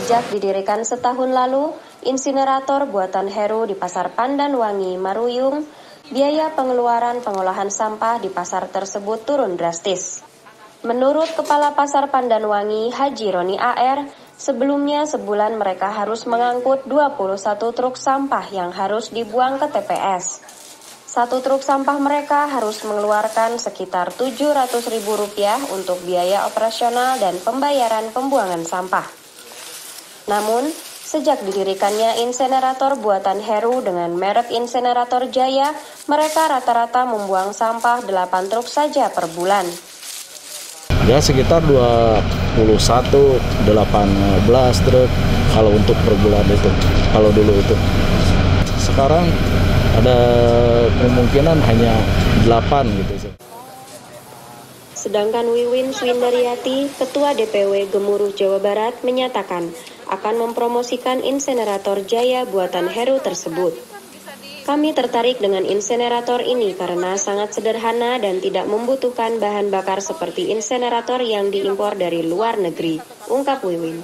Sejak didirikan setahun lalu, insinerator buatan Heru di Pasar Pandanwangi, Maruyung, biaya pengeluaran pengolahan sampah di pasar tersebut turun drastis. Menurut Kepala Pasar Pandanwangi, Haji Roni AR, sebelumnya sebulan mereka harus mengangkut 21 truk sampah yang harus dibuang ke TPS. Satu truk sampah mereka harus mengeluarkan sekitar Rp700.000 untuk biaya operasional dan pembayaran pembuangan sampah. Namun, sejak didirikannya insinerator buatan Heru dengan merek Insinerator Jaya, mereka rata-rata membuang sampah 8 truk saja per bulan. Ya sekitar 21, 18 truk kalau untuk per bulan itu, kalau dulu itu. Sekarang ada kemungkinan hanya 8 gitu. Sedangkan Wiwin Swindaryati, Ketua DPW Gemuruh Jawa Barat, menyatakan akan mempromosikan insinerator Jaya buatan Heru tersebut. Kami tertarik dengan insinerator ini karena sangat sederhana dan tidak membutuhkan bahan bakar seperti insinerator yang diimpor dari luar negeri, ungkap Wiwin.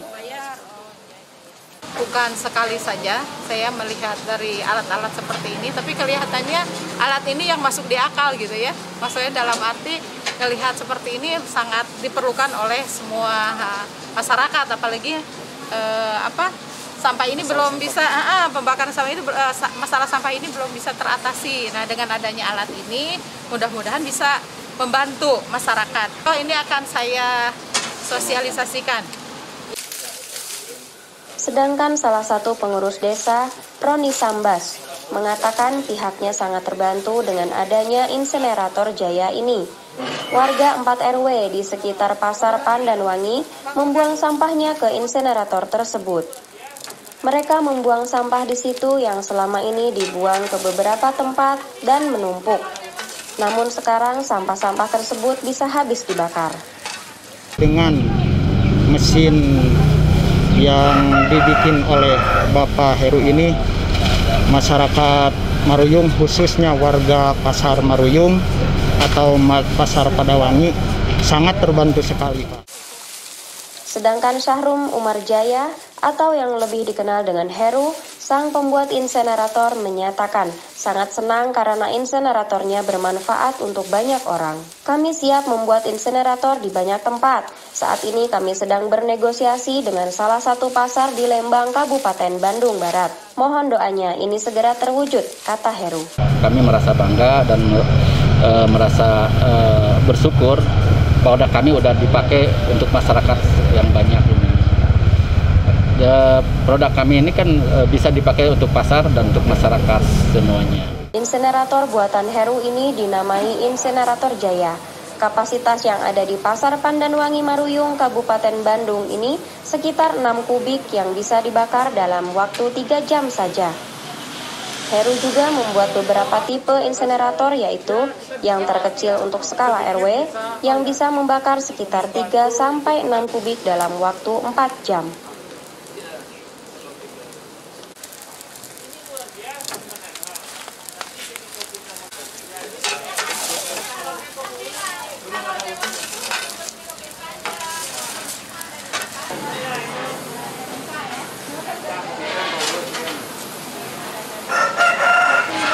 Bukan sekali saja saya melihat dari alat-alat seperti ini, tapi kelihatannya alat ini yang masuk di akal gitu ya. Maksudnya dalam arti melihat seperti ini sangat diperlukan oleh semua masyarakat, apalagi sampah ini belum bisa, pembakaran sampah ini, masalah sampah ini belum bisa teratasi. Nah, dengan adanya alat ini mudah-mudahan bisa membantu masyarakat. Ini akan saya sosialisasikan. Sedangkan salah satu pengurus desa, Roni Sambas, mengatakan pihaknya sangat terbantu dengan adanya insinerator Jaya ini. Warga 4 RW di sekitar Pasar Pandanwangi membuang sampahnya ke insinerator tersebut. Mereka membuang sampah di situ yang selama ini dibuang ke beberapa tempat dan menumpuk. Namun sekarang sampah-sampah tersebut bisa habis dibakar. Dengan mesin yang dibikin oleh Bapak Heru ini, masyarakat Maruyung, khususnya warga Pasar Maruyung atau Pasar Pandanwangi, sangat terbantu sekali, Pak. Sedangkan Syahrum Umar Jaya atau yang lebih dikenal dengan Heru, sang pembuat insinerator, menyatakan sangat senang karena insineratornya bermanfaat untuk banyak orang. Kami siap membuat insinerator di banyak tempat. Saat ini kami sedang bernegosiasi dengan salah satu pasar di Lembang, Kabupaten Bandung Barat. Mohon doanya ini segera terwujud, kata Heru. Kami merasa bangga dan merasa bersyukur produk kami udah dipakai untuk masyarakat yang banyak ini. Ya, produk kami ini kan bisa dipakai untuk pasar dan untuk masyarakat semuanya. Insinerator buatan Heru ini dinamai Insinerator Jaya. Kapasitas yang ada di Pasar Pandanwangi Maruyung, Kabupaten Bandung ini sekitar 6 kubik yang bisa dibakar dalam waktu 3 jam saja. Heru juga membuat beberapa tipe insinerator, yaitu yang terkecil untuk skala RW yang bisa membakar sekitar 3-6 kubik dalam waktu 4 jam.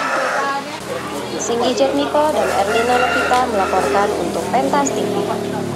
Singgi Jetmiko dan Erlina Novita melaporkan untuk Pentas TV.